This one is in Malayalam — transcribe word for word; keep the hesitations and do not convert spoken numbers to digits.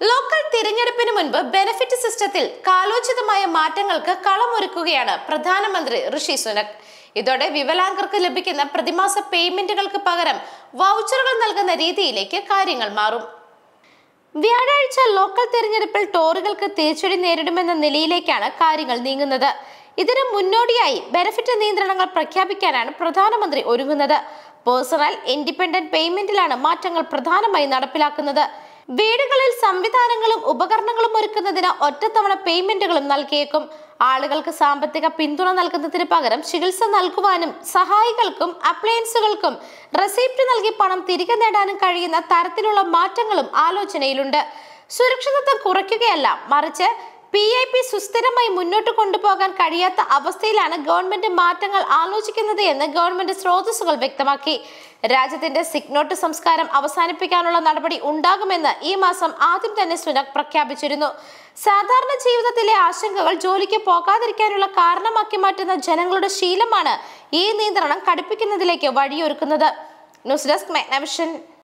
ലോക്കൽ തിരഞ്ഞെടുപ്പിന് മുൻപ് ബെനിഫിറ്റ് സിസ്റ്റത്തിൽ കാലോചിതമായ മാറ്റങ്ങൾക്ക് കളമൊരുക്കുകയാണ് പ്രധാനമന്ത്രി ഋഷി സുനക്. ഇതോടെ വികലാംഗർക്ക് ലഭിക്കുന്ന പ്രതിമാസ പേയ്മെന്റുകൾക്ക് പകരം വൗച്ചറുകൾ നൽകുന്ന രീതിയിലേക്ക് കാര്യങ്ങൾ മാറും. വ്യാഴാഴ്ച ലോക്കൽ തിരഞ്ഞെടുപ്പിൽ ടോറികൾക്ക് തിരിച്ചടി നേരിടുമെന്ന നിലയിലേക്കാണ് കാര്യങ്ങൾ നീങ്ങുന്നത്. ഇതിന് മുന്നോടിയായി ബെനിഫിറ്റ് നിയന്ത്രണങ്ങൾ പ്രഖ്യാപിക്കാനാണ് പ്രധാനമന്ത്രി ഒരുങ്ങുന്നത്. പേഴ്സണൽ ഇൻഡിപെൻഡന്റ് പേയ്മെന്റിലാണ് മാറ്റങ്ങൾ പ്രധാനമായി നടപ്പിലാക്കുന്നത്. വീടുകളിൽ സംവിധാനങ്ങളും ഉപകരണങ്ങളും ഒരുക്കുന്നതിന് ഒറ്റത്തവണ പേയ്മെന്റുകളും നൽകിയേക്കും. ആളുകൾക്ക് സാമ്പത്തിക പിന്തുണ നൽകുന്നതിന് പകരം ചികിത്സ നൽകുവാനും സഹായികൾക്കും അപ്ലയൻസുകൾക്കും റെസിപ്റ്റ് നൽകി പണം തിരികെ നേടാനും കഴിയുന്ന തരത്തിലുള്ള മാറ്റങ്ങളും ആലോചനയിലുണ്ട്. സുരക്ഷിതത്വം കുറയ്ക്കുകയല്ല, മറിച്ച് പി ഐ പി സുസ്ഥിരമായി മുന്നോട്ട് കൊണ്ടുപോകാൻ കഴിയാത്ത അവസ്ഥയിലാണ് ഗവൺമെന്റ് മാറ്റങ്ങൾ ആലോചിക്കുന്നത് എന്ന് ഗവൺമെന്റ് സ്രോതസ്സുകൾ വ്യക്തമാക്കി. രാജ്യത്തിന്റെ സിഗ്നോട്ട് സംസ്കാരം അവസാനിപ്പിക്കാനുള്ള നടപടി ഉണ്ടാകുമെന്ന് ഈ മാസം ആദ്യം തന്നെ സുനക് പ്രഖ്യാപിച്ചിരുന്നു. സാധാരണ ജീവിതത്തിലെ ആശങ്കകൾ ജോലിക്ക് പോകാതിരിക്കാനുള്ള കാരണമാക്കി മാറ്റുന്ന ജനങ്ങളുടെ ശീലമാണ് ഈ നിയന്ത്രണം കടുപ്പിക്കുന്നതിലേക്ക് വഴിയൊരുക്കുന്നത്. News desk മെഗ്നവിഷൻ.